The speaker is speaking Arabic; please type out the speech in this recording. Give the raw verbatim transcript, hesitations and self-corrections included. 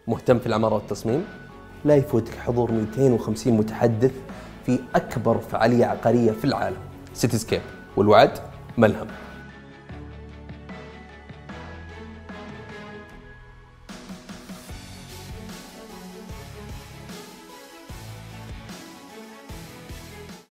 مهتم في العمارة والتصميم؟ لا يفوتك حضور مئتين وخمسين متحدث في أكبر فعالية عقارية في العالم، سيتيسكيب، والوعد ملهم.